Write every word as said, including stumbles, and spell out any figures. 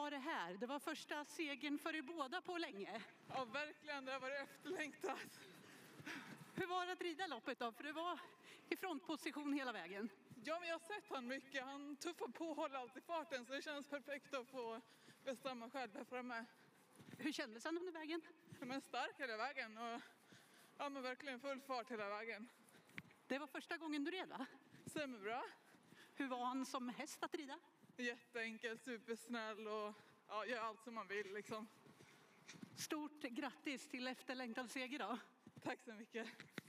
var det här? Det var första segern för er båda på länge. Ja, verkligen. Det har varit efterlängtat. Hur var det att rida loppet då? För det var i frontposition hela vägen. Ja, men jag har sett han mycket. Han tuffar på och håller alltid farten, så det känns perfekt att få bestämma själv här framme. Hur kändes han under vägen? Ja, men stark hela vägen och ja, men verkligen full fart hela vägen. Det var första gången du red, va? Stämmer bra. Hur var han som häst att rida? Jätteenkel, supersnäll och ja, gör allt som man vill liksom. Stort grattis till efterlängtad seger då. Tack så mycket.